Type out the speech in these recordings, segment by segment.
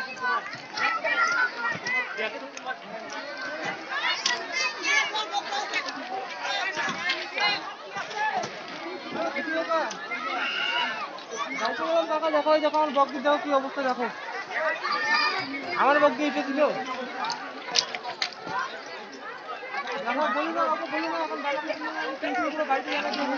দেখো দেখো আমার বগি দাও কি অবস্থা দেখো আমার বগি এসে দিল দেখো বলি না এখন গাড়িতে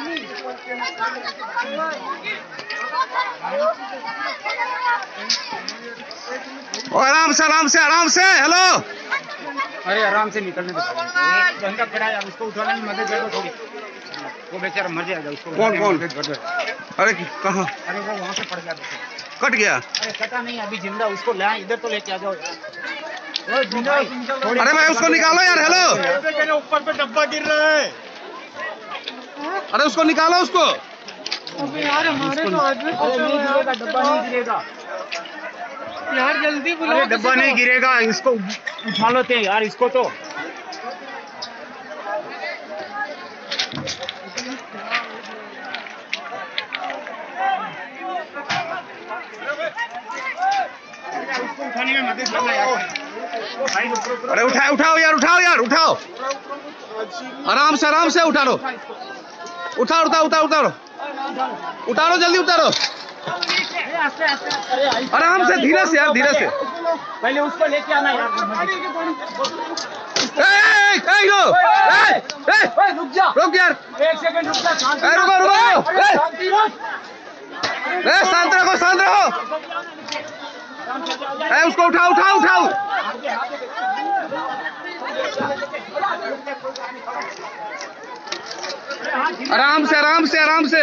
आराम से हेलो। अरे आराम से निकलने दो। बंदा खड़ा है, उसको उठाने में मदद करो थोड़ी। वो बेचारा मर जाएगा, उसको कौन अरे कहाँ? अरे वो वहाँ से पड़ गया, कट गया। अरे कटा नहीं, अभी जिंदा उसको ले आए, इधर तो लेके आ जाओ। अरे भाई उसको निकालो यार। हेलो, ऊपर पे डब्बा गिर रहा है। अरे उसको निकालो उसको। यार हमारे तो आदमी डब्बा नहीं गिरेगा यार, जल्दी बुलाओ। अरे डब्बा नहीं गिरेगा, इसको उठा लेते हैं यार, इसको तो उठाने में मदद करना यार। अरे उठाओ यार। आराम से उठा लो। उतारो जल्दी उतारो। आराम से, धीरे से। पहले उसको लेके आना यार। रुक यार, 1 सेकंड रुक जा। रुको। शांत रहो। उसको उठाओ। आराम से।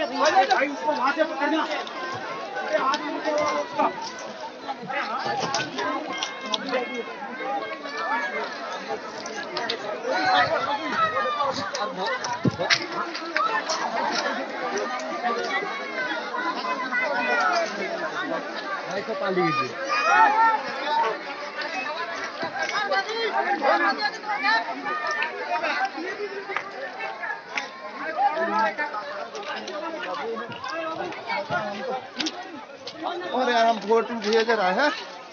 अरे यार, हम फोटो भेज रहा है।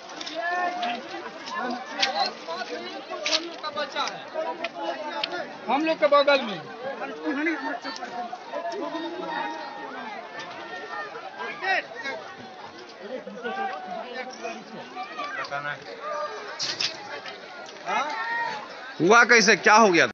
हम लोग के बगल में हुआ कैसे, क्या हो गया?